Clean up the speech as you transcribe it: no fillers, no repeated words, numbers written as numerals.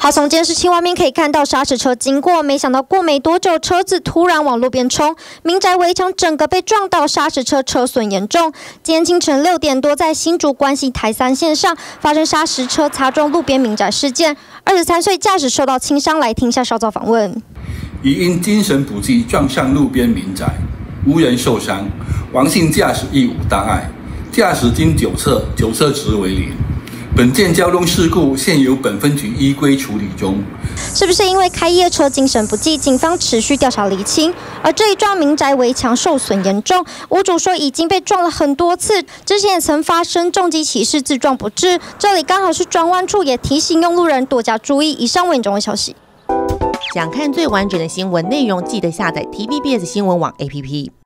好，从监视器外面可以看到砂石车经过，没想到过没多久，车子突然往路边冲，民宅围墙整个被撞到，砂石车车损严重。今天清晨6点多，在新竹关西台3线上发生砂石车擦撞路边民宅事件，23岁驾驶受到轻伤，来听下稍早访问。 疑因精神不济撞上路边民宅，无人受伤，王姓驾驶亦无大碍，驾驶经酒测，酒测值为0。本件交通事故现由本分局依规处理中。 是不是因为开夜车精神不济？警方持续调查厘清。而这一幢民宅围墙受损严重，屋主说已经被撞了很多次，之前也曾发生重机骑士自撞不治。这里刚好是转弯处，也提醒用路人多加注意。以上为你中文消息。 想看最完整的新闻内容，记得下载 TVBS 新闻网 APP。